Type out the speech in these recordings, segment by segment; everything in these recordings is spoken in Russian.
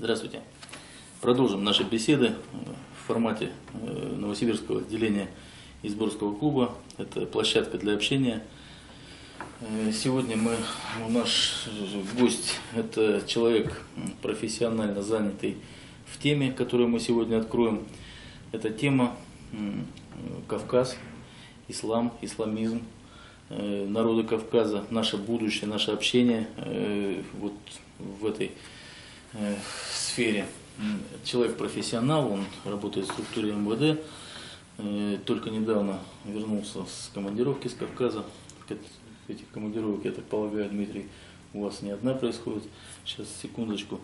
Здравствуйте. Продолжим наши беседы в формате Новосибирского отделения Изборского клуба. Это площадка для общения. Сегодня наш гость – это человек, профессионально занятый в теме, которую мы сегодня откроем. Это тема Кавказ, ислам, исламизм, народы Кавказа, наше будущее, наше общение вот в этой сфере. Человек профессионал, он работает в структуре МВД, только недавно вернулся с командировки с Кавказа. Этих командировок, я так полагаю, Дмитрий, у вас не одна происходит. Сейчас, секундочку.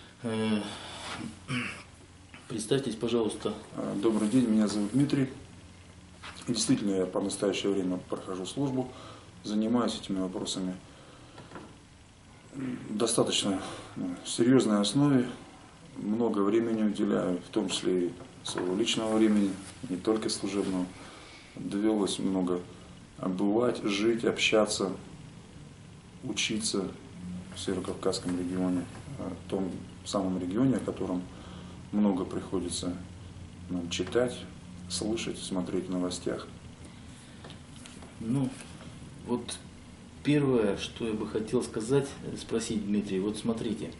Представьтесь, пожалуйста. Добрый день, меня зовут Дмитрий. Действительно, я по настоящее время прохожу службу, занимаюсь этими вопросами достаточно серьезной основе, много времени уделяю, в том числе и своего личного времени, не только служебного. Довелось много бывать, жить, общаться, учиться в Северо-Кавказском регионе, в том самом регионе, о котором много приходится нам читать, слышать, смотреть в новостях. Ну, вот первое, что я бы хотел спросить, Дмитрий, вот смотрите,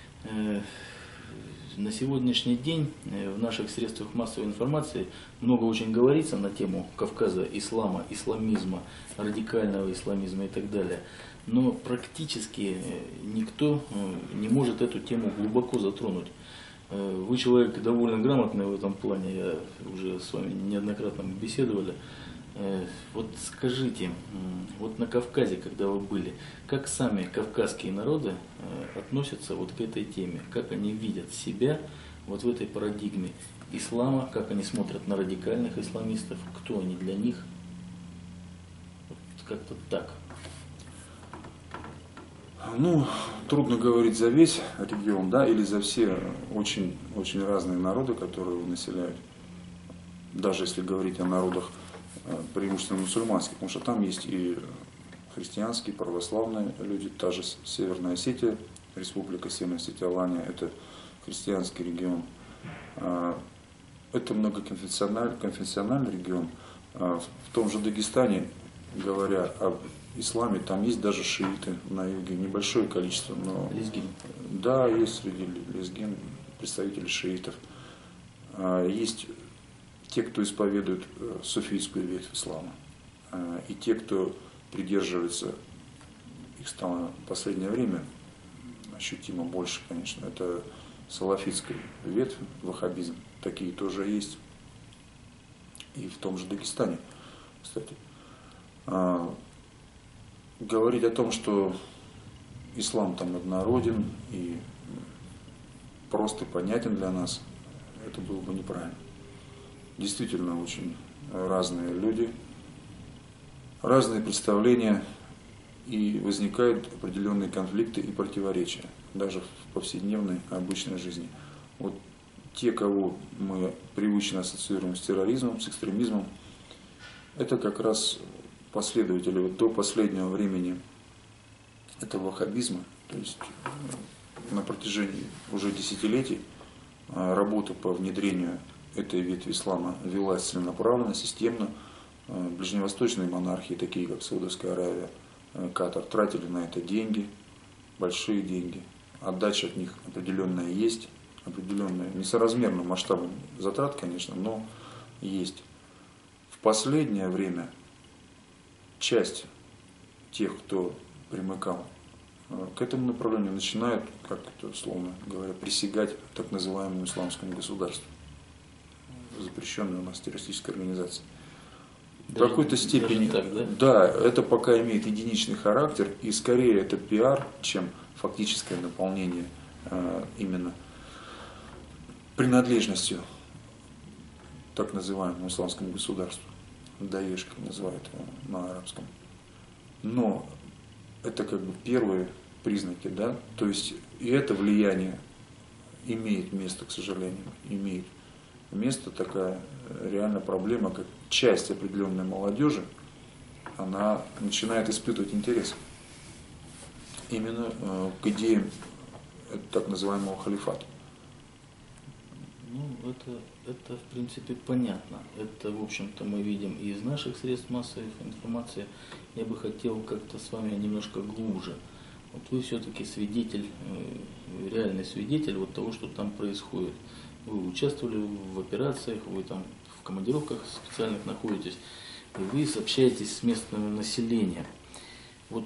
на сегодняшний день в наших средствах массовой информации много очень говорится на тему Кавказа, ислама, исламизма, радикального исламизма и так далее. Но практически никто не может эту тему глубоко затронуть. Вы человек довольно грамотный в этом плане, я уже с вами неоднократно беседовали. Вот скажите, вот на Кавказе, когда вы были, как сами кавказские народы относятся вот к этой теме? Как они видят себя вот в этой парадигме ислама? Как они смотрят на радикальных исламистов? Кто они для них? Вот как-то так. Ну, трудно говорить за весь регион, да, или за все очень разные народы, которые его населяют. Даже если говорить о народах преимущественно мусульманских, потому что там есть и христианские, православные люди, та же Северная Осетия, Республика Северная Осетия, Алания, это христианский регион. Это многоконфессиональный регион. В том же Дагестане, говоря об исламе, там есть даже шииты на юге, небольшое количество, но Лезгин. Да, есть среди лезгин представители шиитов. Есть те, кто исповедует суфийскую ветвь ислама, и те, кто придерживается, их стало в последнее время ощутимо больше, конечно, это салафитская ветвь, ваххабизм, такие тоже есть, и в том же Дагестане, кстати. Говорить о том, что ислам там однороден и прост и понятен для нас, это было бы неправильно. Действительно очень разные люди, разные представления, и возникают определенные конфликты и противоречия, даже в повседневной, обычной жизни. Вот те, кого мы привычно ассоциируем с терроризмом, с экстремизмом, это как раз последователи вот до последнего времени этого ваххабизма, то есть на протяжении уже десятилетий работа по внедрению этой ветви ислама велась целенаправленно, системно. Ближневосточные монархии, такие как Саудовская Аравия, Катар, тратили на это деньги, большие деньги. Отдача от них определенная есть, определенная, несоразмерно масштабом затрат, конечно, но есть. В последнее время часть тех, кто примыкал к этому направлению, начинают, как это условно говоря, присягать так называемому исламскому государству, запрещенной у нас террористической организации. В какой-то степени, так, да? Да, это пока имеет единичный характер, и скорее это пиар, чем фактическое наполнение именно принадлежностью так называемому исламскому государству. Даеш, как называют его на арабском. Но это как бы первые признаки, да, то есть и это влияние имеет место, к сожалению, имеет место такая реальная проблема, как часть определенной молодежи, она начинает испытывать интерес именно к идеям так называемого халифата. Ну, это в принципе понятно. Это, в общем-то, мы видим и из наших средств массовой информации. Я бы хотел как-то с вами немножко глубже. Вот вы все-таки свидетель, реальный свидетель вот того, что там происходит. Вы участвовали в операциях, вы там в командировках специальных находитесь, и вы общаетесь с местным населением. Вот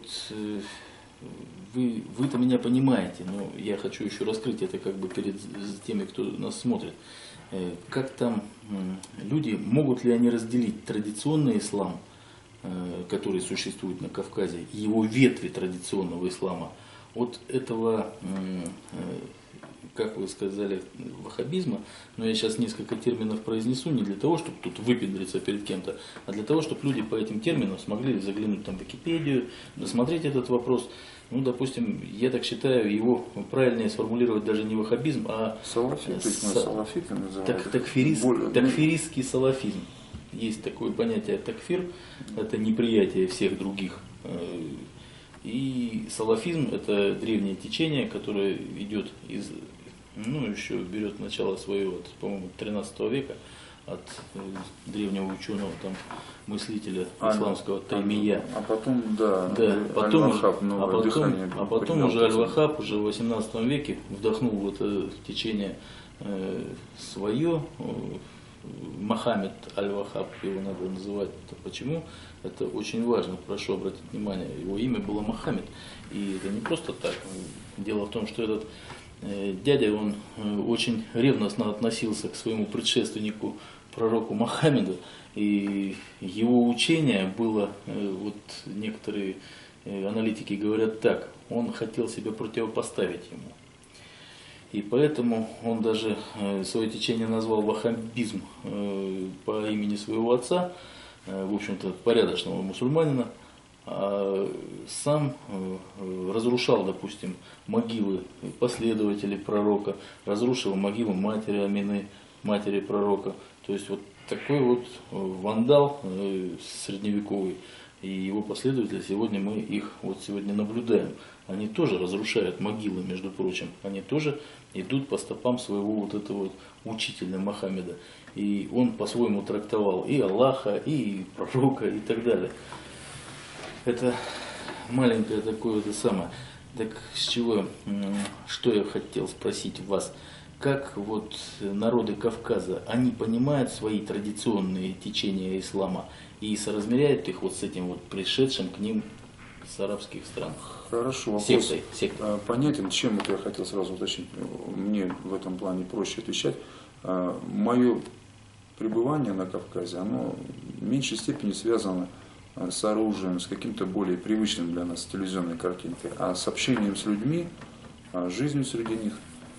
вы-то меня понимаете, но я хочу еще раскрыть это как бы перед теми, кто нас смотрит. Как там люди, могут ли они разделить традиционный ислам, который существует на Кавказе, и его ветви традиционного ислама, от этого, как вы сказали, ваххабизма, но я сейчас несколько терминов произнесу не для того, чтобы тут выпендриться перед кем-то, а для того, чтобы люди по этим терминам смогли заглянуть там в Википедию, досмотреть этот вопрос. Ну, допустим, я так считаю, его правильнее сформулировать даже не ваххабизм, а такфиристский салафизм. Есть такое понятие такфир, это неприятие всех других. И салафизм – это древнее течение, которое идет из, ну, еще берет начало свое, вот, по-моему, 13 века, от древнего ученого, там, мыслителя исламского Таймия. А потом, да, потом, Аль-Ваххаб, потом уже Аль-Ваххаб уже в 18 веке вдохнул в это течение свое. Мохаммед Аль-Ваххаб его надо называть. Почему? Это очень важно, прошу обратить внимание. Его имя было Мохаммед. И это не просто так. Дело в том, что этот дядя, он очень ревностно относился к своему предшественнику, пророку Мохаммеду. И его учение было, вот некоторые аналитики говорят так, он хотел себя противопоставить ему. И поэтому он даже свое течение назвал ваххабизм по имени своего отца, в общем-то порядочного мусульманина, а сам разрушал, допустим, могилы последователей пророка, разрушил могилу матери Амины, матери пророка. То есть вот такой вот вандал средневековый. И его последователи, сегодня мы их вот сегодня наблюдаем. Они тоже разрушают могилы, между прочим. Они тоже идут по стопам своего вот этого вот учителя Мохаммеда. И он по-своему трактовал и Аллаха, и пророка, и так далее. Это маленькое такое это самое. Так с чего, что я хотел спросить вас. Как вот народы Кавказа, они понимают свои традиционные течения ислама и соразмеряют их вот с этим вот пришедшим к ним с арабских стран? Хорошо, вопрос сектой. Понятен. Чем это я хотел сразу уточнить? Мне в этом плане проще отвечать. Мое пребывание на Кавказе, оно в меньшей степени связано с оружием, с каким-то более привычным для нас телевизионной картинкой, а с общением с людьми, жизнью среди них.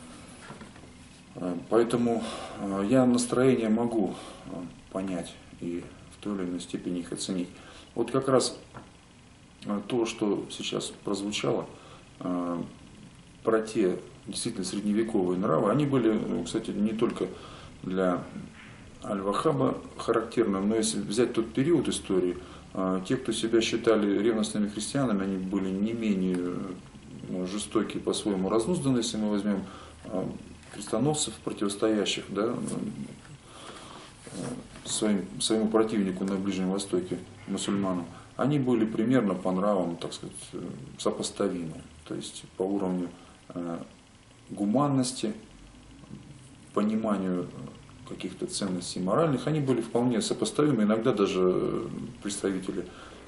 Поэтому я настроение могу понять и в той или иной степени их оценить. Вот как раз то, что сейчас прозвучало, про те действительно средневековые нравы, они были, кстати, не только для Аль-Ваххаба характерным, но если взять тот период истории, те, кто себя считали ревностными христианами, они были не менее жестокие, по-своему разнузданные, если мы возьмем крестоносцев, противостоящих, да, своему противнику на Ближнем Востоке, мусульманам, они были примерно по нравам, так сказать, сопоставимы. То есть по уровню гуманности, пониманию каких-то ценностей моральных, они были вполне сопоставимы. Иногда даже представители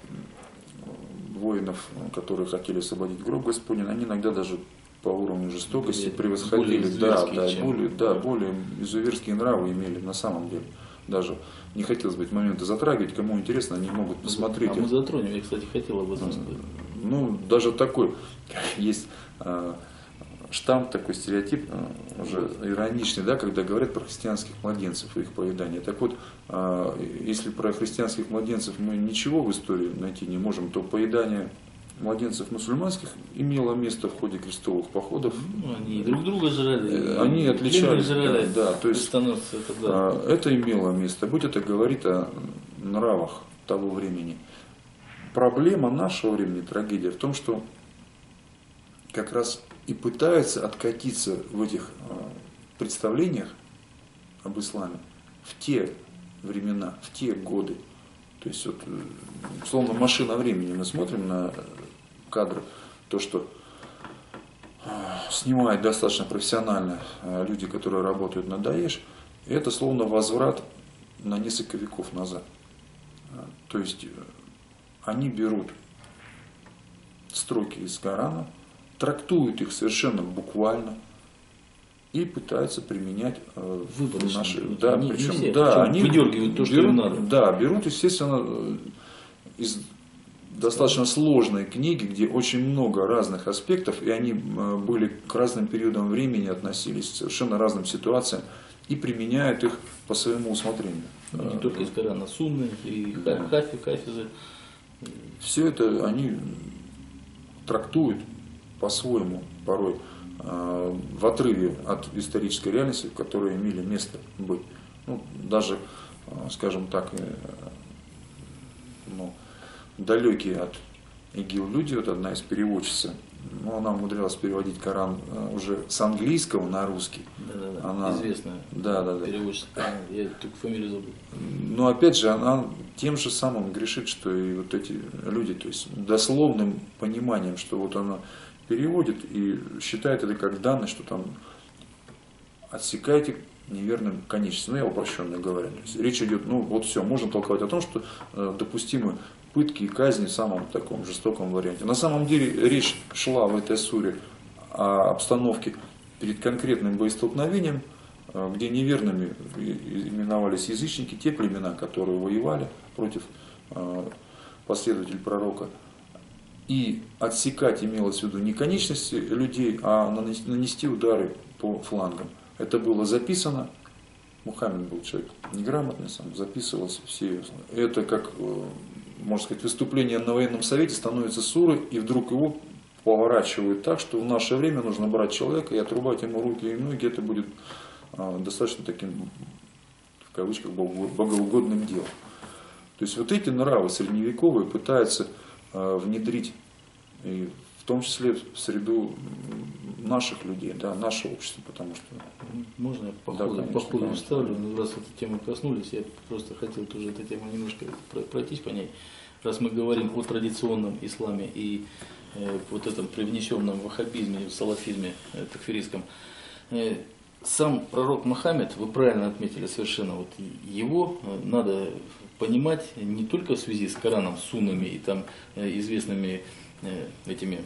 воинов, которые хотели освободить гроб Господень, они иногда даже по уровню жестокости превосходили, более изуверские нравы имели на самом деле. Даже не хотелось бы эти моменты затрагивать, кому интересно, они могут посмотреть. А мы затронем, я, кстати, хотел об этом сказать. Ну, даже такой, есть штамп, такой стереотип, уже ироничный, да, когда говорят про христианских младенцев и их поедание. Так вот, если про христианских младенцев мы ничего в истории найти не можем, то поедание младенцев мусульманских имело место в ходе крестовых походов. Ну, они друг друга жрали. Они отличались. Жрали, да, то есть это имело место. Будь это говорит о нравах того времени. Проблема нашего времени, трагедия в том, что как раз и пытаются откатиться в этих представлениях об исламе в те времена, в те годы. То есть, вот, словно машина времени, мы смотрим на кадры, то, что снимают достаточно профессионально люди, которые работают на Даиш, это словно возврат на несколько веков назад. То есть они берут строки из Корана, трактуют их совершенно буквально и пытаются применять в наши... Да, причем, все, да, они выдергивают то, что им надо. Да, берут, естественно, из достаточно сложной книги, где очень много разных аспектов, и они были к разным периодам времени, относились к совершенно разным ситуациям, и применяют их по своему усмотрению. Не только из Корана, сунны, и хафизы. Все это они трактуют по-своему, порой в отрыве от исторической реальности, которые имели место быть. Ну, даже, скажем так, далекие от ИГИЛ люди, вот одна из переводчиц, она умудрялась переводить Коран уже с английского на русский. Да-да-да, она, известная переводчица, я только фамилию забыл. Но опять же, она тем же самым грешит, что и вот эти люди, то есть дословным пониманием, что вот она переводит и считает это как данность, что там отсекайте неверным конечностям. Ну, я упрощенно говорю. То есть речь идет, вот все, можно толковать о том, что допустимы пытки и казни в самом таком жестоком варианте. На самом деле речь шла в этой суре о обстановке перед конкретным боестолкновением, где неверными именовались язычники, те племена, которые воевали против последователей пророка. И отсекать имелось в виду не конечности людей, а нанести удары по флангам. Это было записано. Мухаммед был человек неграмотный, сам записывался все. Это как, можно сказать, выступление на военном совете становится сурой, и вдруг его поворачивают так, что в наше время нужно брать человека и отрубать ему руки и ноги. Это будет достаточно таким, в кавычках, богоугодным делом. То есть вот эти нравы средневековые пытаются внедрить, и в том числе в среду наших людей, да, наше общество, потому что... Можно я по ходу вставлю? Раз эту тему коснулись, я просто хотел тоже эту тему немножко пройтись по ней. Раз мы говорим о традиционном исламе и вот этом привнесенном ваххабизме, салафизме такфиристском, сам пророк Мухаммед, вы правильно отметили совершенно, вот его надо понимать не только в связи с Кораном, с суннами и там известными этими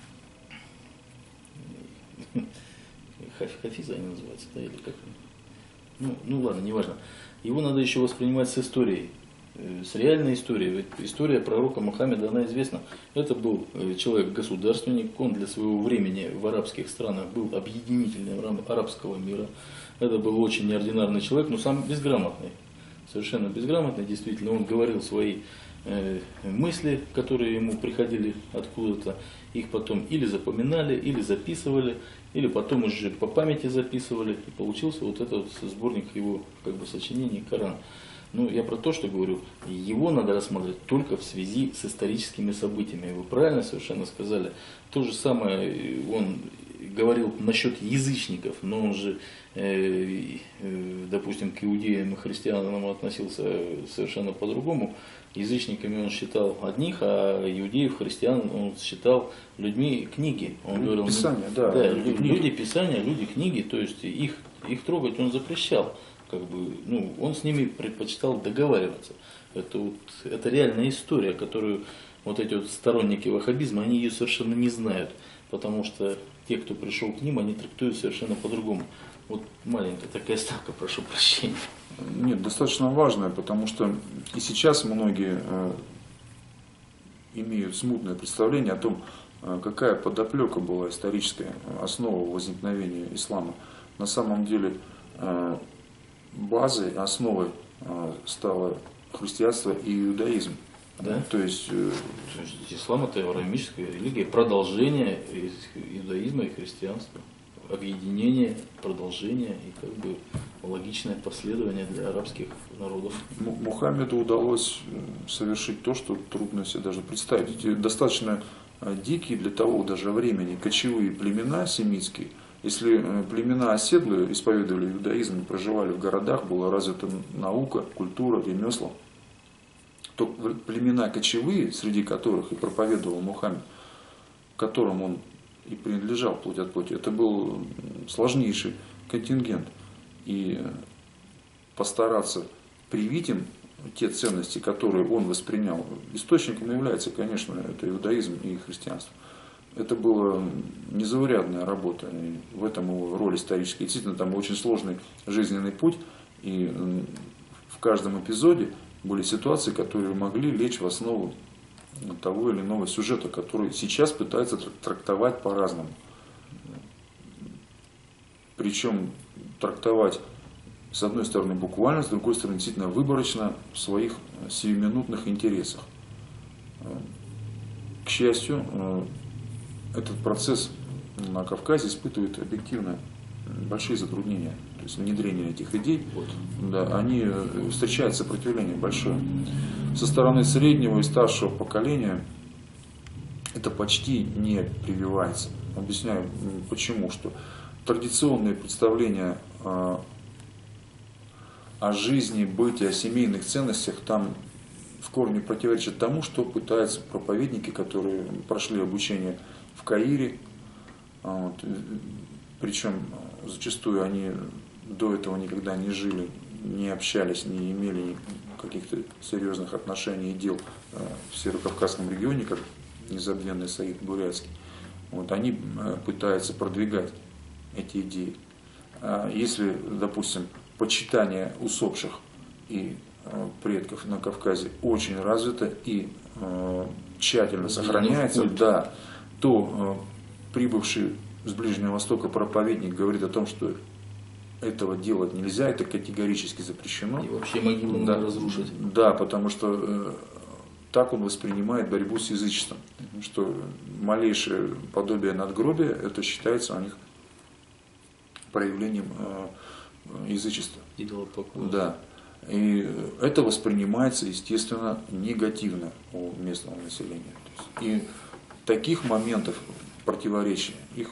хафизы они называются, да, или как? Ну ладно, неважно. Его надо еще воспринимать с историей, с реальной историей. Ведь история пророка Мухаммеда, она известна. Это был человек-государственник, он для своего времени в арабских странах был объединителем арабского мира. Это был очень неординарный человек, но сам безграмотный. Совершенно безграмотный, действительно. Он говорил свои мысли, которые ему приходили откуда-то, их потом или запоминали, или записывали, или потом уже по памяти записывали, и получился вот этот сборник его сочинений «Коран». Ну, я про то, что говорю, его надо рассматривать только в связи с историческими событиями. Вы правильно совершенно сказали. То же самое он говорил насчет язычников, но он же, допустим, к иудеям и христианам относился совершенно по-другому. Язычниками он считал одних, а иудеев, христиан он считал людьми книги. Он говорил, Писания, люди Писания, люди книги, то есть их трогать он запрещал. Он с ними предпочитал договариваться. Это реальная история, которую вот эти вот сторонники ваххабизма, они ее совершенно не знают, потому что те, кто пришел к ним, они трактуют совершенно по-другому. Вот маленькая такая ставка, прошу прощения. Нет, достаточно важная, потому что и сейчас многие имеют смутное представление о том, какая подоплека была историческая основа возникновения ислама. На самом деле базой, основой стало христианство и иудаизм. Да? То есть ислам — это авраамическая религия, продолжение иудаизма и христианства, объединение, продолжение и логичное последование для арабских народов. Мухаммеду удалось совершить то, что трудно себе даже представить. Эти достаточно дикие для того даже времени кочевые племена семитские, Если племена оседлые исповедовали иудаизм и проживали в городах, была развита наука, культура, ремесла, то племена кочевые, среди которых и проповедовал Мухаммед, которым он и принадлежал плоть от плоти, это был сложнейший контингент. И постараться привить им те ценности, которые он воспринял, источником является, конечно, это иудаизм и христианство. Это была незаурядная работа, и в этом его роль историческая. Действительно, там очень сложный жизненный путь, и в каждом эпизоде были ситуации, которые могли лечь в основу того или иного сюжета, который сейчас пытаются трактовать по-разному. Причем трактовать, с одной стороны, буквально, с другой стороны, действительно выборочно в своих сиюминутных интересах. К счастью, этот процесс на Кавказе испытывает объективно большие затруднения. То есть внедрение этих идей, да, они встречают сопротивление большое. Со стороны среднего и старшего поколения это почти не прививается. Объясняю почему. Что традиционные представления о жизни, быте, о семейных ценностях там в корне противоречат тому, что пытаются проповедники, которые прошли обучение в Каире. Вот. Причем зачастую они до этого никогда не жили, не общались, не имели каких-то серьезных отношений и дел в Северокавказском регионе, как незабвенный Саид Бурятский. Вот. Они пытаются продвигать эти идеи. Если, допустим, почитание усопших и предков на Кавказе очень развито и тщательно сохраняется, да, то прибывший с Ближнего Востока проповедник говорит о том, что этого делать нельзя, это категорически запрещено. И вообще могилу надо разрушить. Да, потому что так он воспринимает борьбу с язычеством. Что малейшее подобие надгробия, это считается у них проявлением язычества. Идолопоклонства. Да. И это воспринимается, естественно, негативно у местного населения. И таких моментов противоречия, их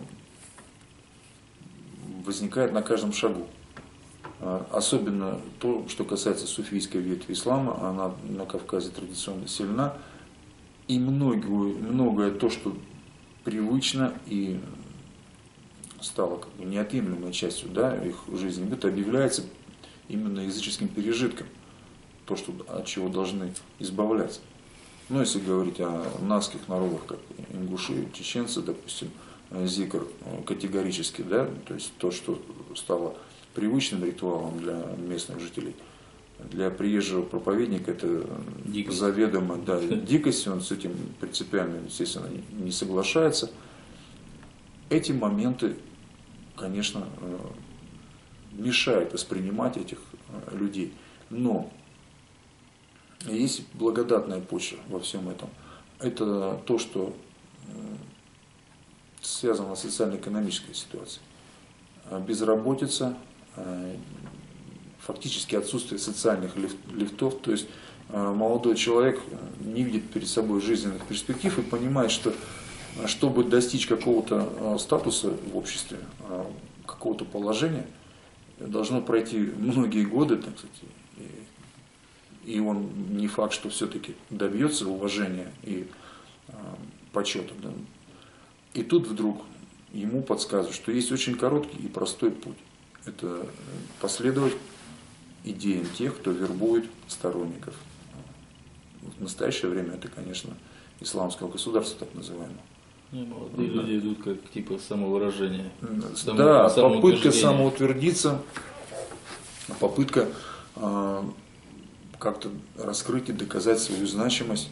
возникает на каждом шагу. Особенно то, что касается суфийской ветви ислама, она на Кавказе традиционно сильна. И многое то, что привычно и стало как бы неотъемлемой частью, да, их жизни, это объявляется именно языческим пережитком. То, что, от чего должны избавляться. Ну, если говорить о наских народах, как ингуши, чеченцы, допустим, зикр категорически, да, то есть то, что стало привычным ритуалом для местных жителей. Для приезжего проповедника это дикость. Заведомо, да, дикость, он с этим принципиально, естественно, не соглашается. Эти моменты, конечно, мешают воспринимать этих людей. Но есть благодатная почва во всем этом. Это то, что связано с социально-экономической ситуацией. Безработица, фактически отсутствие социальных лифтов. То есть молодой человек не видит перед собой жизненных перспектив и понимает, что чтобы достичь какого-то статуса в обществе, какого-то положения, должно пройти многие годы, так сказать, и он не факт, что все-таки добьется уважения и почета. Да. И тут вдруг ему подсказывают, что есть очень короткий и простой путь. Это последовать идеям тех, кто вербует сторонников. В настоящее время это, конечно, исламского государства, так называемого. Молодые люди идут как типа самовыражение. Да, попытка самоутвердиться, попытка как-то раскрыть и доказать свою значимость.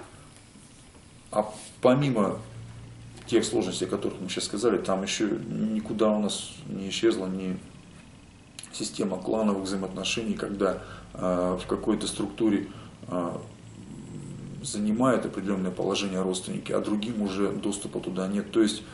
А помимо тех сложностей, о которых мы сейчас сказали, там еще никуда у нас не исчезла ни система клановых взаимоотношений, когда в какой-то структуре занимают определенное положение родственники, а другим уже доступа туда нет. То есть,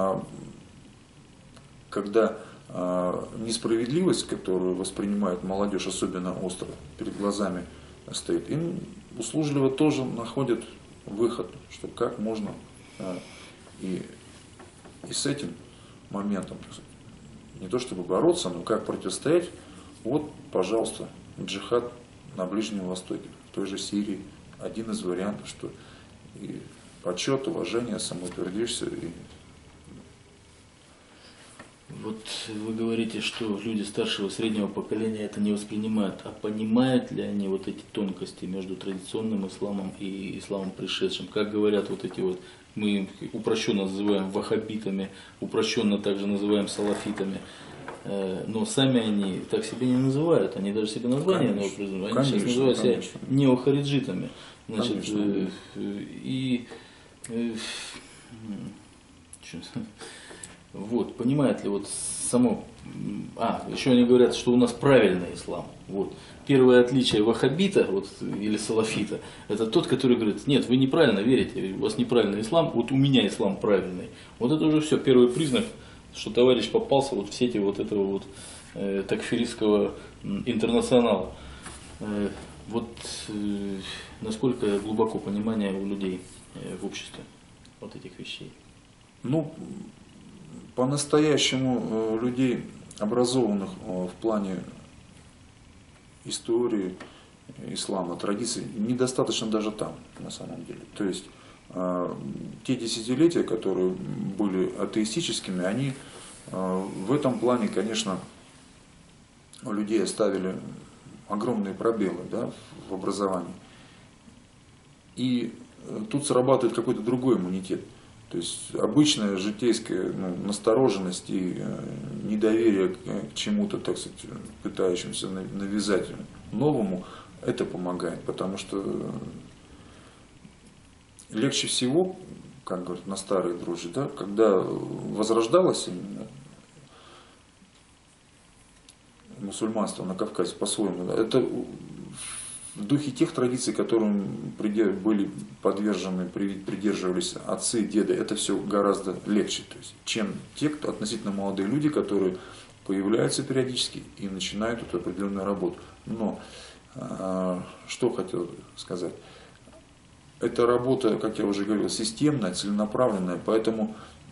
когда несправедливость, которую воспринимает молодежь, особенно остро перед глазами стоит, им услужливо тоже находят выход, что как можно и с этим моментом. Не то чтобы бороться, но как противостоять. Вот, пожалуйста, джихад на Ближнем Востоке, в той же Сирии. Один из вариантов, что и почет, уважение, самоутвердишься. Вот вы говорите, что люди старшего среднего поколения это не воспринимают, а понимают ли они вот эти тонкости между традиционным исламом и исламом пришедшим? Как говорят вот эти вот, мы их упрощенно называем ваххабитами, упрощенно также называем салафитами, но сами они так себя не называют, они даже себе название новое придумали, они сейчас называют себя неохариджитами. Значит, вот, понимает ли вот само... еще они говорят, что у нас правильный ислам. Вот. Первое отличие ваххабита вот, или салафита, это тот, который говорит, нет, вы неправильно верите, у вас неправильный ислам, вот у меня ислам правильный. Вот это уже все, первый признак, что товарищ попался вот в сети вот этого вот такфиристского интернационала. Вот насколько глубоко понимание у людей в обществе вот этих вещей? Ну, по-настоящему людей, образованных в плане истории ислама, традиций, недостаточно даже там, на самом деле. То есть, те десятилетия, которые были атеистическими, они в этом плане, конечно, у людей оставили огромные пробелы, да, в образовании. И тут срабатывает какой-то другой иммунитет. То есть обычная житейская настороженность и недоверие к чему-то, так сказать, пытающимся навязать новому, это помогает. Потому что легче всего, как говорят на старой дружбе, да, когда возрождалось именно мусульманство на Кавказе по-своему, это в духе тех традиций, которым были подвержены, придерживались отцы, деды, это все гораздо легче, то есть, чем те, кто относительно молодые люди, которые появляются периодически и начинают эту определенную работу. Но что хотел сказать? Эта работа, как я уже говорил, системная, целенаправленная, поэтому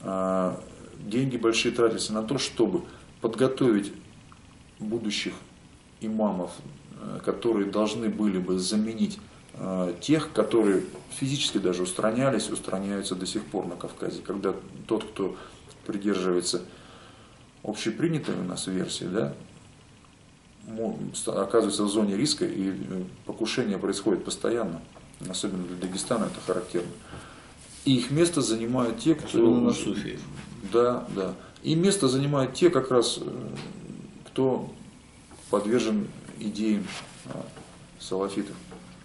деньги большие тратятся на то, чтобы подготовить будущих имамов, которые должны были бы заменить тех, которые физически даже устраняются до сих пор на Кавказе. Когда тот, кто придерживается общепринятой у нас версии, да, оказывается в зоне риска, и покушения происходят постоянно, особенно для Дагестана это характерно. И их место занимают те, кто... Да, да. И место занимают те, как раз, кто подвержен идеям салафитов.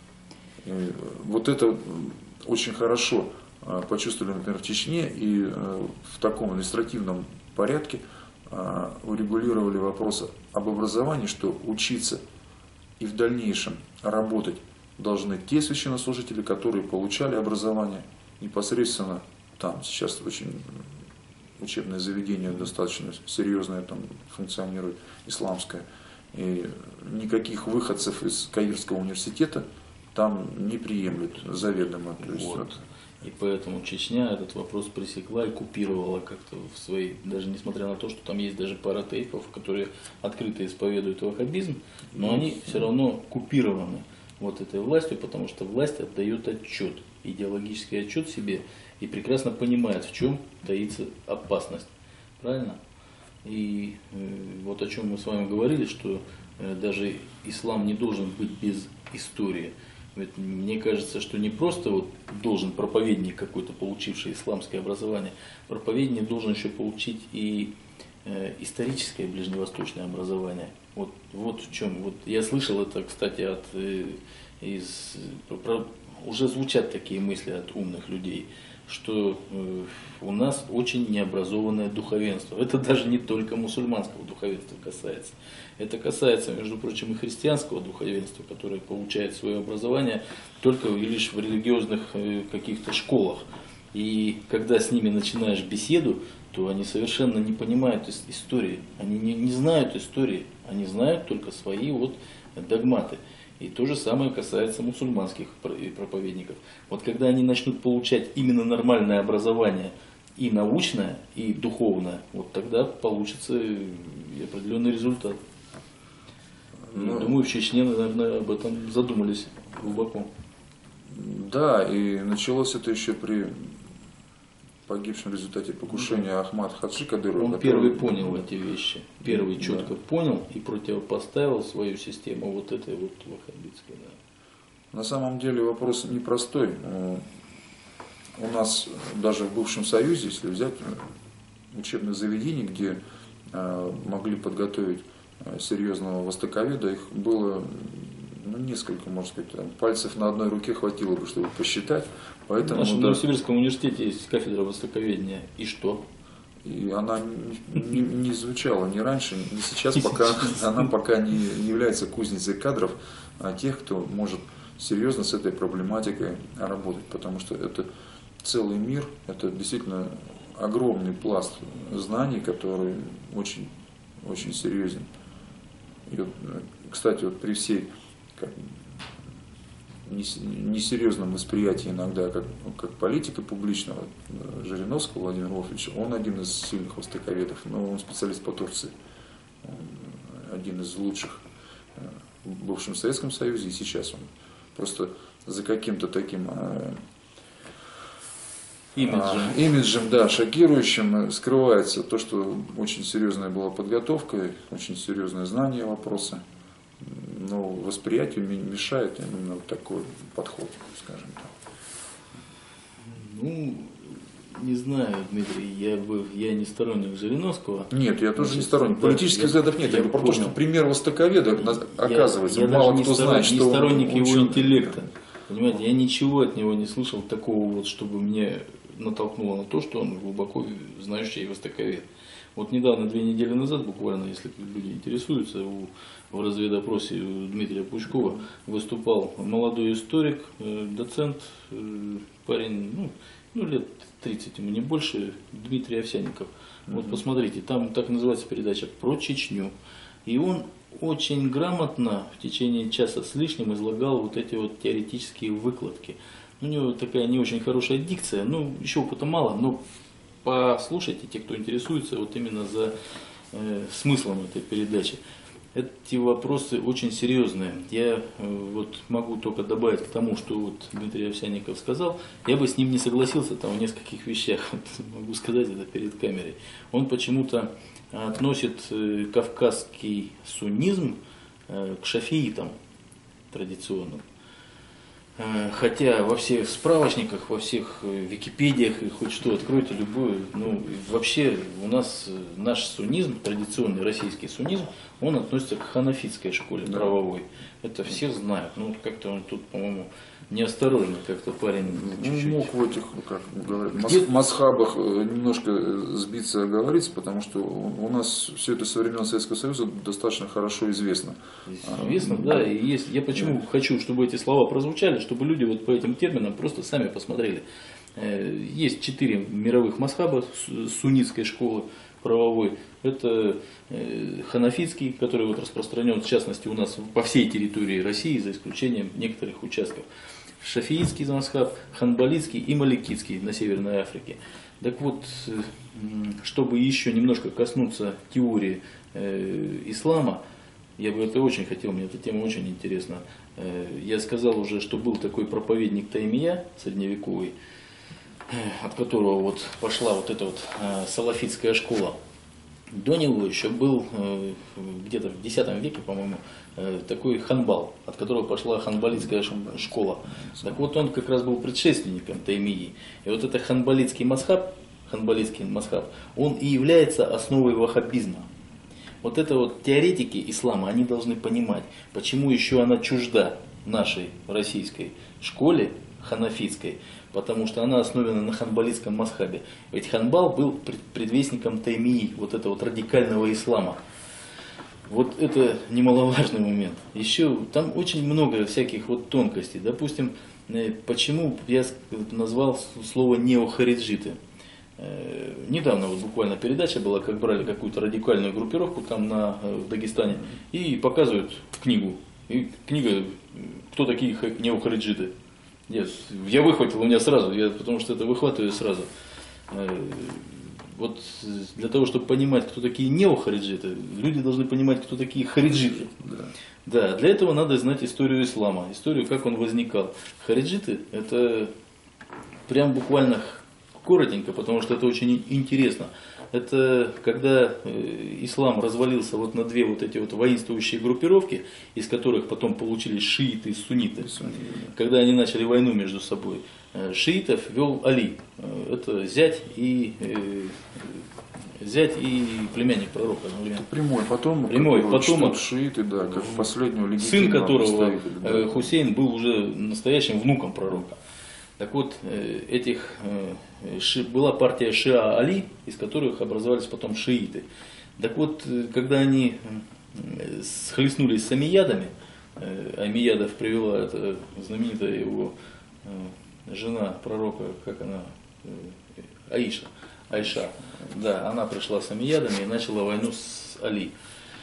И вот это очень хорошо почувствовали, например, в Чечне, и в таком административном порядке урегулировали вопрос об образовании, что учиться и в дальнейшем работать должны те священнослужители, которые получали образование непосредственно там. Сейчас очень учебное заведение достаточно серьезное там функционирует, исламское. И никаких выходцев из Каирского университета там не приемлют заведомо. То есть, вот. И поэтому Чечня этот вопрос пресекла и купировала как-то в своей, даже несмотря на то, что там есть даже пара тейпов, которые открыто исповедуют ваххабизм, но они все равно купированы вот этой властью, потому что власть отдает отчет, идеологический отчет себе и прекрасно понимает, в чем таится опасность. Правильно? И вот о чем мы с вами говорили, что даже ислам не должен быть без истории. Ведь мне кажется, что не просто вот должен проповедник какой-то, получивший исламское образование, проповедник должен еще получить и историческое ближневосточное образование. Вот в чем. Вот я слышал это, кстати, уже звучат такие мысли от умных людей, что у нас очень необразованное духовенство. Это даже не только мусульманского духовенства касается. Это касается, между прочим, и христианского духовенства, которое получает свое образование только лишь в религиозных каких-то школах. И когда с ними начинаешь беседу, то они совершенно не понимают истории. Они не знают истории, они знают только свои вот догматы. И то же самое касается мусульманских проповедников. Вот когда они начнут получать именно нормальное образование и научное, и духовное, вот тогда получится и определенный результат. Думаю, в Чечне, наверное, об этом задумались глубоко. Да, и началось это еще при погибшем в результате покушения Ахмад Хаджи Кадырова. Он первый понял эти вещи, первый четко понял и противопоставил свою систему вот этой вот ваххабитской. Да. На самом деле вопрос непростой. У нас даже в бывшем Союзе, если взять учебные заведения, где могли подготовить серьезного востоковеда, их было несколько, можно сказать, там, пальцев на одной руке хватило бы, чтобы посчитать. Поэтому, в нашем Новосибирском университете есть кафедра востоковедения. И что? И она не звучала ни раньше, ни сейчас, пока она пока не является кузницей кадров, а тех, кто может серьезно с этой проблематикой работать. Потому что это целый мир, это действительно огромный пласт знаний, который очень, очень серьезен. И вот, кстати, вот при всей несерьезном восприятии иногда как политика публичного Жириновского Владимира Вольфовича, он один из сильных востоковедов, но он специалист по Турции, он один из лучших в бывшем Советском Союзе, и сейчас он просто за каким-то таким имиджем, да, шокирующим скрывается то, что очень серьезная была подготовка, очень серьезное знание вопроса. Но восприятию мешает именно вот такой подход, скажем так. Ну, не знаю, Дмитрий, я не сторонник Жириновского. Нет, я тоже не сторонник. Политических взглядов нет. Я говорю про то, что пример востоковеда, оказывается, мало кто знает, что он не сторонник его интеллекта. Понимаете, я ничего от него не слышал такого, вот, чтобы мне натолкнуло на то, что он глубоко знающий востоковед. Вот недавно, 2 недели назад, буквально, если люди интересуются, в разведопросе у Дмитрия Пучкова выступал молодой историк, доцент, парень, лет 30, ему не больше, Дмитрий Овсянников. Вот посмотрите, там так называется передача «Про Чечню». И он очень грамотно в течение часа с лишним излагал вот эти вот теоретические выкладки. У него такая не очень хорошая дикция, еще опыта мало, но послушайте, те, кто интересуется, вот именно за смыслом этой передачи. Эти вопросы очень серьезные. Я вот могу только добавить к тому, что вот Дмитрий Овсянников сказал. Я бы с ним не согласился там в нескольких вещах. Вот, могу сказать это перед камерой. Он почему-то относит кавказский суннизм к шафиитам традиционным. Хотя во всех справочниках, во всех википедиях, и хоть что, откройте любую, вообще у нас наш суннизм, традиционный российский суннизм, он относится к ханафитской школе правовой. Это все знают. Как-то он тут, по-моему, неосторожно как-то парень чуть-чуть. Мог в этих, как говорят, масхабах немножко сбиться, оговориться, потому что у нас все это со времен Советского Союза достаточно хорошо известно. Известно, да, и есть. Я почему хочу, чтобы эти слова прозвучали, чтобы люди вот по этим терминам просто сами посмотрели. Есть 4 мировых масхаба суннитской школы правовой. Это ханафитский, который вот распространен в частности у нас по всей территории России, за исключением некоторых участков. Шафиитский масхаб, ханбалитский и маликитский на Северной Африке. Так вот, чтобы еще немножко коснуться теории ислама, я бы это очень хотел, мне эта тема очень интересна. Я сказал уже, что был такой проповедник Таймия, средневековый, от которого вот пошла вот эта вот салафитская школа. До него еще был где-то в X веке, по-моему, такой ханбал, от которого пошла ханбалитская школа. Так вот он как раз был предшественником Таймии. И вот это ханбалитский масхаб, он и является основой ваххабизма. Вот это вот теоретики ислама, они должны понимать, почему еще она чужда нашей российской школе ханафитской, потому что она основана на ханбалитском масхабе. Ведь ханбал был предвестником Таймии, вот этого вот радикального ислама. Вот это немаловажный момент. Еще там очень много всяких вот тонкостей. Допустим, почему я назвал слово неохариджиты. Недавно вот буквально передача была, как брали какую-то радикальную группировку там в Дагестане и показывают книгу. И книга «Кто такие неохариджиты?» Я выхватил у меня сразу, потому что это выхватываю сразу. Вот для того, чтобы понимать, кто такие неохариджиты, люди должны понимать, кто такие хариджиты. Да, для этого надо знать историю ислама, историю, как он возникал. Хариджиты – это прям буквально коротенько, потому что это очень интересно. Это когда ислам развалился вот на две вот эти вот воинствующие группировки, из которых потом получились шииты и сунниты. Когда они начали войну между собой, шиитов вел Али. Это зять и племянник пророка. Прямой потомок, прямой потомок шииты, да, как последнего легитимного сын которого, да. Хусейн, был уже настоящим внуком пророка. Так вот, была партия Шиа Али, из которых образовались потом шииты. Так вот, когда они схлестнулись с амиядами, Амиядов привела, это знаменитая его жена пророка, как она, Айша, да, она пришла с амиядами и начала войну с Али.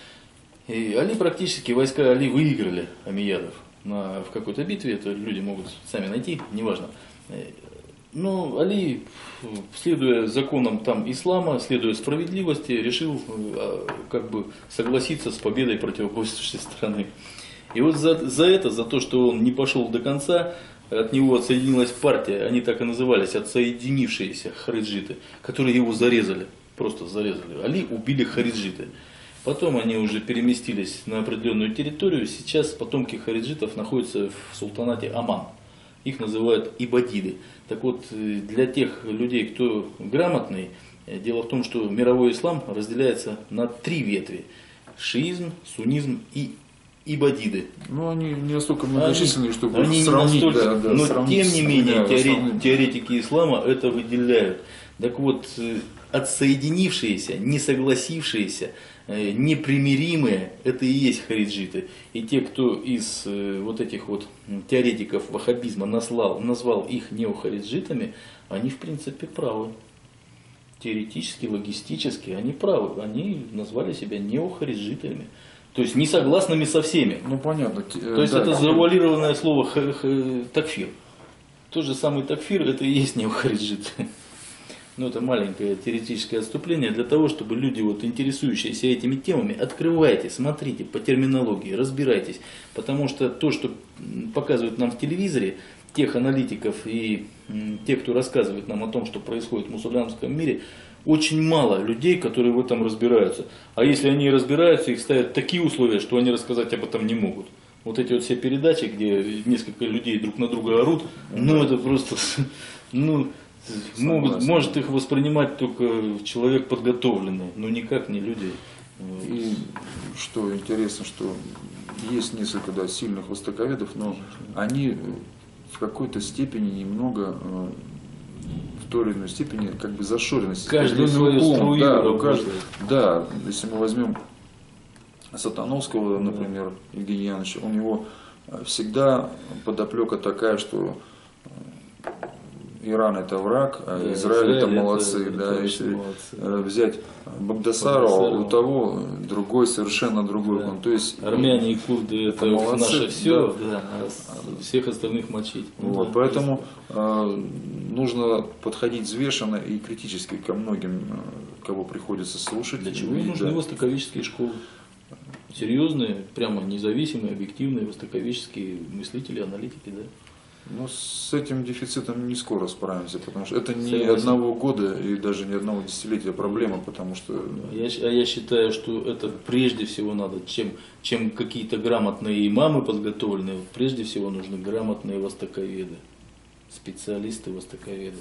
И Али практически, войска Али выиграли амиядов в какой-то битве, это люди могут сами найти, неважно. Но Али, следуя законам там ислама, следуя справедливости, решил как бы согласиться с победой противоборствующей стороны. И вот за то, что он не пошел до конца, от него отсоединилась партия, они так и назывались, отсоединившиеся хариджиты, которые его зарезали, просто зарезали. Али убили хариджиты. Потом они уже переместились на определенную территорию, сейчас потомки хариджитов находятся в султанате Оман. Их называют ибадиды. Так вот, для тех людей, кто грамотный, дело в том, что мировой ислам разделяется на три ветви. Шиизм, суннизм и ибадиды. Ну, они не настолько многочисленные, чтобы они сравнить. Не настолько, да, но сравнить тем не менее, основными. теоретики ислама это выделяют. Так вот, отсоединившиеся, не согласившиеся, непримиримые, это и есть хариджиты. И те, кто из вот этих вот теоретиков ваххабизма назвал их неохариджитами, они в принципе правы. Теоретически, логистически они правы. Они назвали себя неохариджитами. То есть не согласными со всеми. Ну понятно. То есть это завуалированное слово такфир. Тот же самый такфир, это и есть неохариджиты. Но это маленькое теоретическое отступление для того, чтобы люди, вот, интересующиеся этими темами, открывайте, смотрите по терминологии, разбирайтесь. Потому что то, что показывают нам в телевизоре, тех аналитиков и тех, кто рассказывает нам о том, что происходит в мусульманском мире, очень мало людей, которые в этом разбираются. А если они разбираются, их ставят такие условия, что они рассказать об этом не могут. Вот эти вот все передачи, где несколько людей друг на друга орут, ну это просто, ну... Может их воспринимать только человек подготовленный, но никак не люди. И что интересно, что есть несколько сильных востоковедов, но они в какой-то степени немного, в той или иной степени, как бы зашоренность. Каждый свою струю. Да, если мы возьмем Сатановского, например, Евгения Яновича, у него всегда подоплека такая, что Иран это враг, а да, Израиль это молодцы. Если молодцы. Взять Багдасарова, у того другой, совершенно другой. Да. То есть, армяне и курды это молодцы, наше все, да. А всех остальных мочить. Вот, поэтому нужно подходить взвешенно и критически ко многим, кого приходится слушать. Для чего нужны востоковические школы? Серьезные, прямо независимые, объективные востоковические мыслители, аналитики, да. Ну, с этим дефицитом не скоро справимся, потому что это не одного года и даже не одного десятилетия проблема, потому что... Я считаю, что это прежде всего надо, чем какие-то грамотные имамы подготовленные, прежде всего нужны грамотные востоковеды, специалисты востоковеды.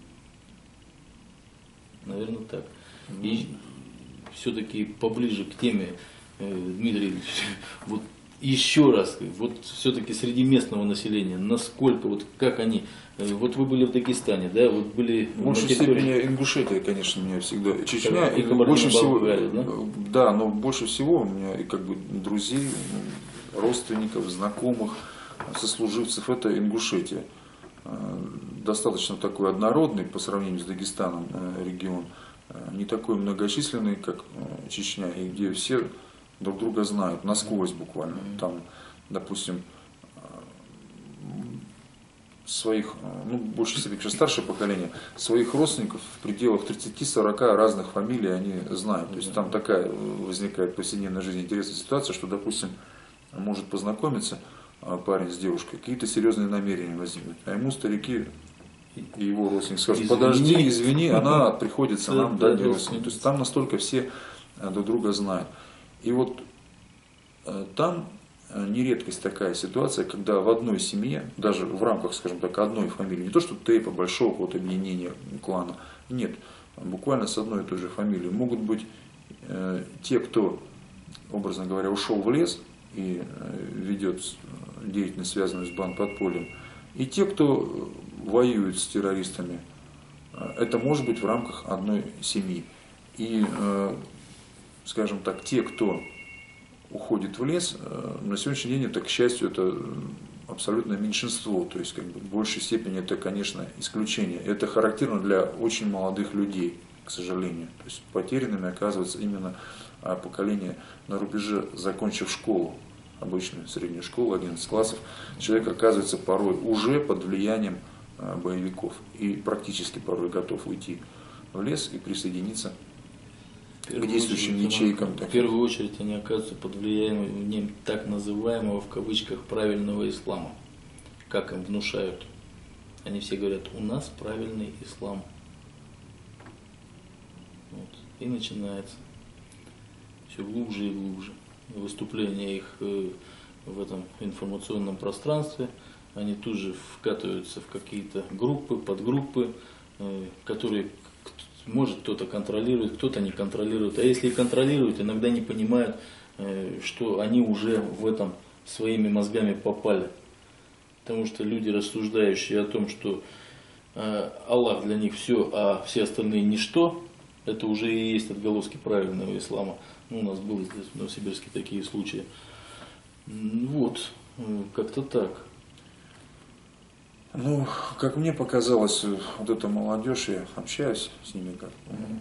Наверное, так. И все-таки поближе к теме, Дмитрий Ильич, вот еще раз, вот все-таки среди местного населения, насколько, вот как они, вот вы были в Дагестане, да, вот были... В большей степени Ингушетия, конечно, меня всегда, Чечня, и больше всего, да, но больше всего у меня и как бы друзей, родственников, знакомых, сослуживцев, это Ингушетия. Достаточно такой однородный по сравнению с Дагестаном регион, не такой многочисленный, как Чечня, и где все друг друга знают, насквозь буквально. Там, допустим, своих, ну, больше степени, конечно, старшее поколение, своих родственников в пределах 30-40 разных фамилий они знают. То есть там такая возникает в повседневной жизни интересная ситуация, что, допустим, может познакомиться парень с девушкой, какие-то серьезные намерения возникнут, а ему старики и его родственники скажут: подожди, извини, она приходится нам, да, не родственник. То есть там настолько все друг друга знают. И вот там не редкость такая ситуация, когда в одной семье, даже в рамках, скажем так, одной фамилии, не то что тейпа, большого какого-то объединения клана, нет, буквально с одной и той же фамилией, могут быть те, кто, образно говоря, ушел в лес и ведет деятельность, связанную с бандподпольем, и те, кто воюет с террористами. Это может быть в рамках одной семьи. И, скажем так, те, кто уходит в лес, на сегодняшний день это, к счастью, это абсолютное меньшинство. То есть, как бы, в большей степени это, конечно, исключение. Это характерно для очень молодых людей, к сожалению. То есть потерянными оказывается именно поколение на рубеже, закончив школу, обычную среднюю школу, 11 классов. Человек оказывается порой уже под влиянием боевиков и практически порой готов уйти в лес и присоединиться к действующим ячейкам. В первую очередь они оказываются под влиянием так называемого в кавычках правильного ислама. Как им внушают. Они все говорят: у нас правильный ислам. Вот. И начинается все глубже и глубже. Выступления их в этом информационном пространстве, они тут же вкатываются в какие-то группы, подгруппы, которые может кто-то контролирует, кто-то не контролирует. А если и контролируют, иногда не понимают, что они уже в этом своими мозгами попали. Потому что люди, рассуждающие о том, что Аллах для них все, а все остальные ничто, это уже и есть отголоски правильного ислама. Ну, у нас были здесь в Новосибирске такие случаи. Вот, как-то так. Ну, как мне показалось, вот эта молодежь, я общаюсь с ними, как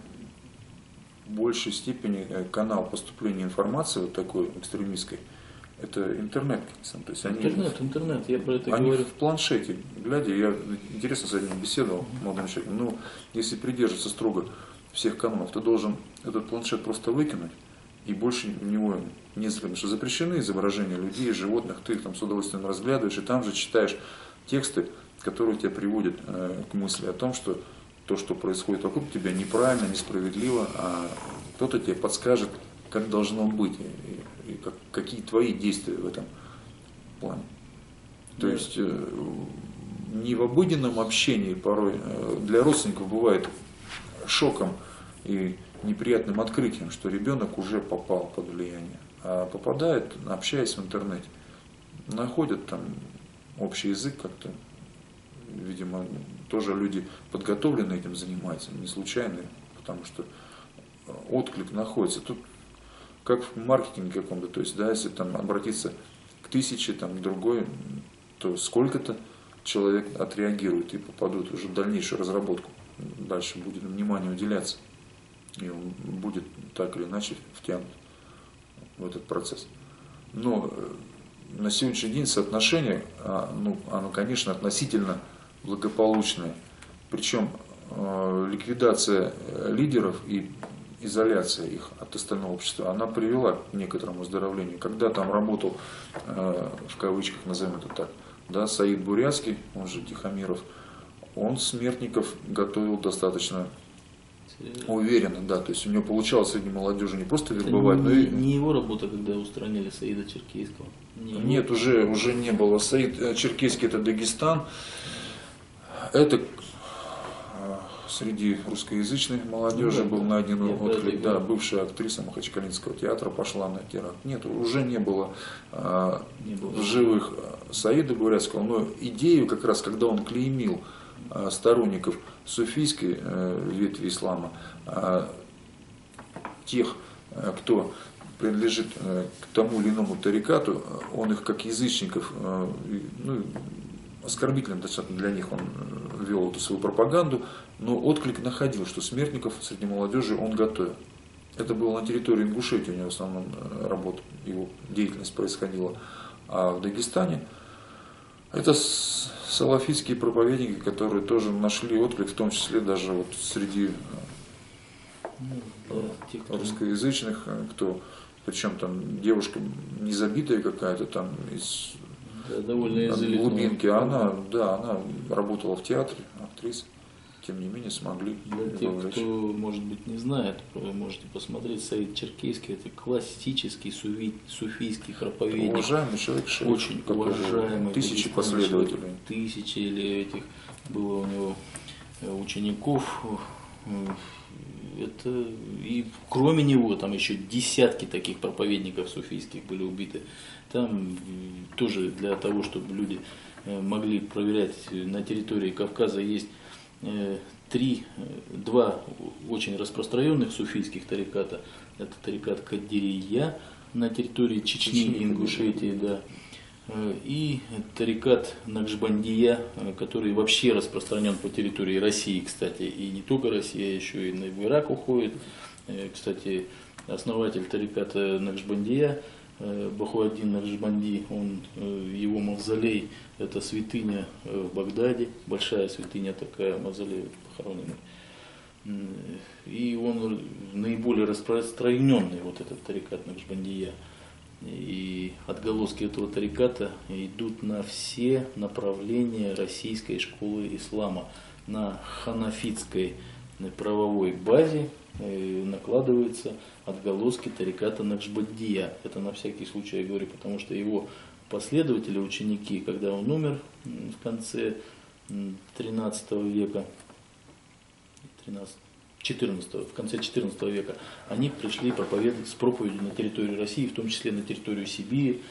в большей степени канал поступления информации вот такой экстремистской, это интернет. То есть интернет, я про это они говорю. в планшете, глядя, я интересно с одним беседовал, молодым человеком, ну, если придерживаться строго всех канонов, ты должен этот планшет просто выкинуть, и больше в него не заходить. Потому что запрещены изображения людей, животных, ты их там с удовольствием разглядываешь, и там же читаешь тексты, которые тебя приводят к мысли о том, что то, что происходит вокруг тебя, неправильно, несправедливо, а кто-то тебе подскажет, как должно быть, и какие твои действия в этом плане. То есть не в обыденном общении порой для родственников бывает шоком и неприятным открытием, что ребенок уже попал под влияние, а попадает, общаясь в интернете, находят там общий язык как-то. Видимо, тоже люди подготовленные этим занимаются, не случайные, потому что отклик находится. Тут как в маркетинге каком-то, то есть, да, если там обратиться к 1000, там, к другой, то сколько-то человек отреагирует и попадут уже в дальнейшую разработку. Дальше будет внимание уделяться, и он будет так или иначе втянут в этот процесс. Но на сегодняшний день соотношение, оно, конечно, относительно благополучное. Причем ликвидация лидеров и изоляция их от остального общества, она привела к некоторому оздоровлению. Когда там работал, в кавычках назовем это так, да, Саид Бурятский, он же Тихомиров, он смертников готовил достаточно уверенно, да, то есть у него получалось среди молодежи не просто вербовать, но и... Не его работа, когда устранили Саида Черкесского? Нет, уже не было. Саид Черкесский — это Дагестан. Это среди русскоязычной молодежи был найден отклик. Да, бывшая актриса Махачкалинского театра пошла на теракт. Нет, уже не было в живых Саида Бурятского, но идею как раз, когда он клеймил сторонников суфийской ветви ислама, тех, кто принадлежит к тому или иному тарикату, он их как язычников, оскорбительным достаточно для них он вел эту свою пропаганду, но отклик находил, что смертников среди молодежи он готовил. Это было на территории Ингушетии, у него в основном работа, его деятельность происходила. А в Дагестане это салафитские проповедники, которые тоже нашли отклик, в том числе даже вот среди русскоязычных, причем там девушка не забитая какая-то там из глубинки, она работала в театре, актриса. Тем не менее смогли. Для тех, кто, может быть, не знает, вы можете посмотреть Саид Черкесский, это классический суфийский проповедник. Уважаемый человек, очень уважаемый. Тысячи последователей. Тысячи или этих было у него учеников. Это, и кроме него там еще десятки таких проповедников суфийских были убиты. Там тоже для того, чтобы люди могли проверять, на территории Кавказа есть два очень распространенных суфийских тариката. Это тарикат Кадирия на территории Чечни и Ингушетии, да. И тарикат Накшбандия, который вообще распространен по территории России, кстати, и не только Россия, еще и в Ирак уходит. Кстати, основатель тариката Накшбандия, Бахуаддин Накшбанди, его мавзолей, это святыня в Багдаде, большая святыня такая, мавзолей похороненный. И он наиболее распространенный, вот этот тарикат Накшбандия. И отголоски этого тариката идут на все направления российской школы ислама. На ханафитской правовой базе накладываются отголоски тариката Накшбандия. Это на всякий случай я говорю, потому что его последователи, ученики, когда он умер в конце 13 века, в конце 14 века, они пришли проповедовать с проповедью на территорию России, в том числе на территорию Сибири,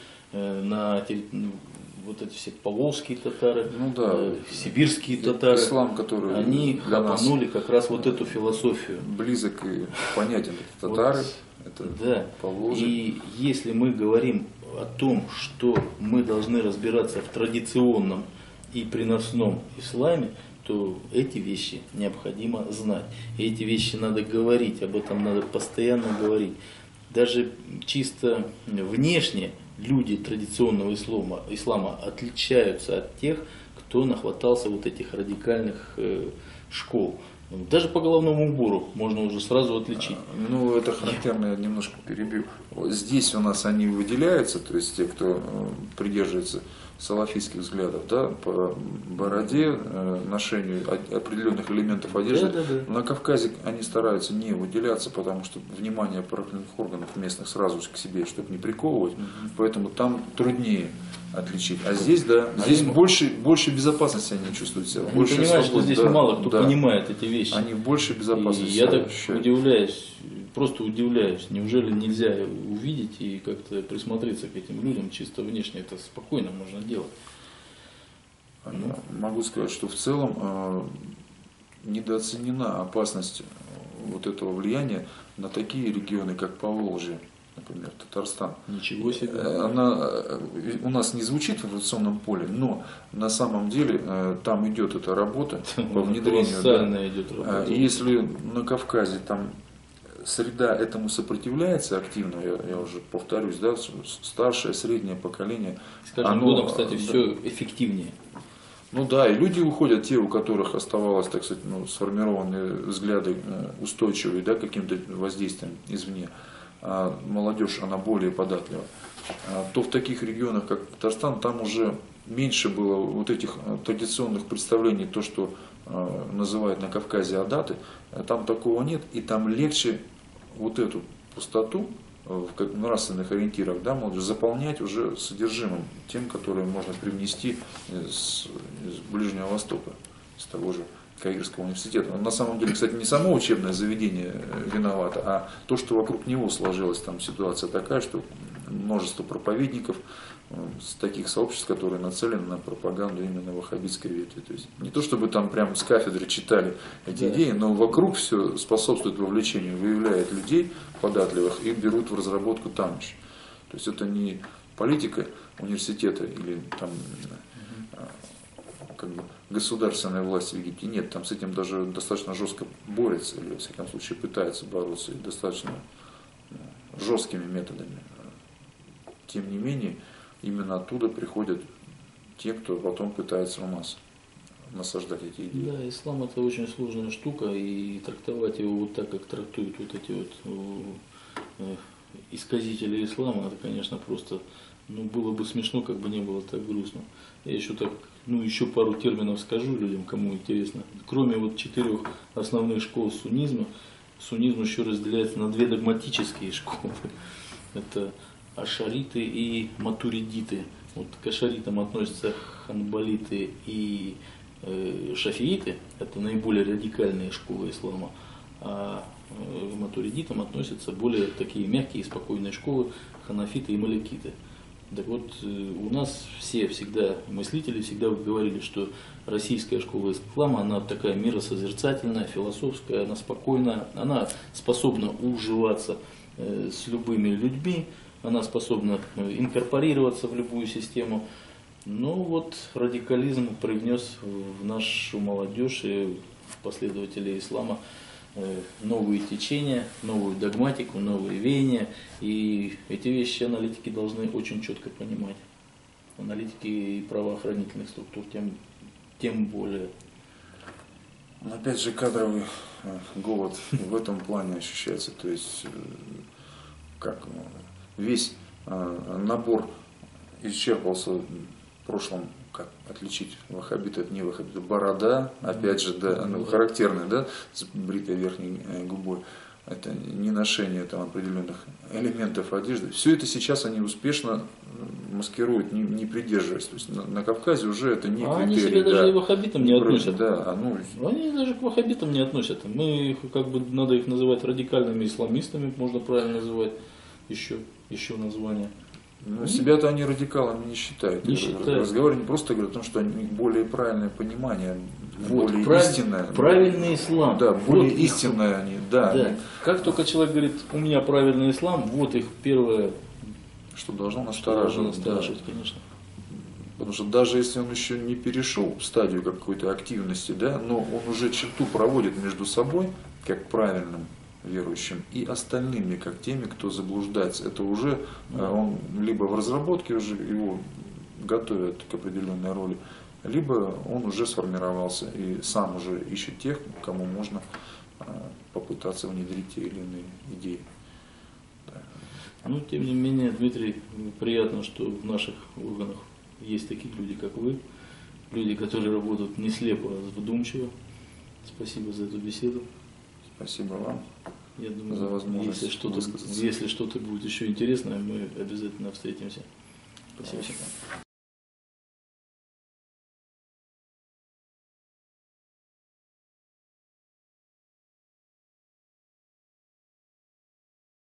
вот эти все поволжские татары, сибирские татары, ислам, который они хапанули как раз вот эту философию. Близок и понятен. Татары, да. Поволжье. И если мы говорим о том, что мы должны разбираться в традиционном и приносном исламе, то эти вещи необходимо знать. И эти вещи надо говорить, об этом надо постоянно говорить. Даже чисто внешне люди традиционного ислама отличаются от тех, кто нахватался вот этих радикальных школ. Даже по головному убору можно уже сразу отличить. Ну, это характерно, я немножко перебью. Здесь у нас они выделяются, то есть те, кто придерживается салафистских взглядов, да, по бороде, ношению определенных элементов одежды. Да. На Кавказе они стараются не выделяться, потому что внимание правоохранительных органов местных сразу к себе, чтобы не приковывать, поэтому там труднее отличить. А здесь, здесь больше безопасности они чувствуют себя. Они понимают, что здесь мало кто понимает эти вещи. Они больше безопасности. И я так удивляюсь, просто удивляюсь. Неужели нельзя увидеть и как-то присмотреться к этим людям чисто внешне? Это спокойно можно делать. Могу сказать, что в целом недооценена опасность вот этого влияния на такие регионы, как Поволжье, например, Татарстан. Ничего себе. Она у нас не звучит в информационном поле, но на самом деле там идет эта работа по внедрению. Идет работа. Если на Кавказе там среда этому сопротивляется активно, я уже повторюсь, да, старшее, среднее поколение. С каждым годом, кстати, все эффективнее. Ну да, и люди уходят, те, у которых оставалось, так сказать, сформированные взгляды устойчивые, да, каким-то воздействием извне. А молодежь, она более податлива. То в таких регионах, как Татарстан, там уже меньше было вот этих традиционных представлений, то, что называют на Кавказе адаты, там такого нет, и там легче вот эту пустоту в нравственных ориентирах, да, молодежь заполнять уже содержимым, тем, которое можно привнести из Ближнего Востока, из того же Каирского университета. На самом деле, кстати, не само учебное заведение виновато, а то, что вокруг него сложилась там ситуация такая, что множество проповедников с таких сообществ, которые нацелены на пропаганду именно ваххабитской ветви. То есть не то, чтобы там прямо с кафедры читали эти идеи, но вокруг все способствует вовлечению, выявляет людей податливых и берут в разработку там же. То есть это не политика университета или там как бы государственная власть в Египте. Нет, там с этим даже достаточно жестко борется, или, во всяком случае, пытается бороться, и достаточно жесткими методами. Тем не менее, именно оттуда приходят те, кто потом пытается у нас насаждать эти идеи. Да, ислам это очень сложная штука, и трактовать его вот так, как трактуют вот эти вот исказители ислама, это, конечно, просто, ну, было бы смешно, как бы не было так грустно. Я еще так, ну, еще пару терминов скажу людям, кому интересно. Кроме вот 4 основных школ суннизма, суннизм еще разделяется на 2 догматические школы. Это ашариты и матуридиты. Вот к ашаритам относятся ханбалиты и шафииты, это наиболее радикальные школы ислама, а к матуридитам относятся более такие мягкие и спокойные школы, ханафиты и маликиты. Так вот, у нас все всегда мыслители всегда говорили, что российская школа ислама, она такая миросозерцательная, философская, она спокойная, она способна уживаться с любыми людьми, она способна инкорпорироваться в любую систему. Но вот радикализм привнес в нашу молодежь и в последователей ислама новые течения, новую догматику, новые веяния. И эти вещи аналитики должны очень четко понимать. Аналитики и правоохранительных структур тем более. Но опять же кадровый голод в этом плане ощущается. То есть как весь набор исчерпался в прошлом, как отличить ваххабита от неваххабита. Борода, опять же, да, ну, характерная, да, с бритой верхней губой. Это не ношение там определенных элементов одежды. Все это сейчас они успешно маскируют, не придерживаясь. То есть на Кавказе уже это не критерий. Они себя даже и ваххабитам не относят. Да, Они даже к ваххабитам не относят. Мы как бы надо их называть радикальными исламистами, можно правильно называть еще название. Но себя-то они радикалами не считают. Не считают. Разговор не просто говорят о том, что у них более правильное понимание, Вот, более истинное. Правильный ислам. Да, более вот истинное они. Да, да. Как только человек говорит, у меня правильный ислам, вот их первое, что должно что должно настораживать. настораживать, конечно. Потому что даже если он еще не перешел в стадию какой-то активности, да, но он уже черту проводит между собой, как правильным верующим, и остальными, как теми, кто заблуждается. Это уже он либо в разработке уже его готовят к определенной роли, либо он уже сформировался и сам уже ищет тех, кому можно попытаться внедрить те или иные идеи. Да. Но тем не менее, Дмитрий, приятно, что в наших органах есть такие люди, как вы, люди, которые работают не слепо, а вдумчиво. Спасибо за эту беседу. Спасибо вам. Я думаю, за возможность если что-то будет еще интересное, мы обязательно встретимся. Спасибо.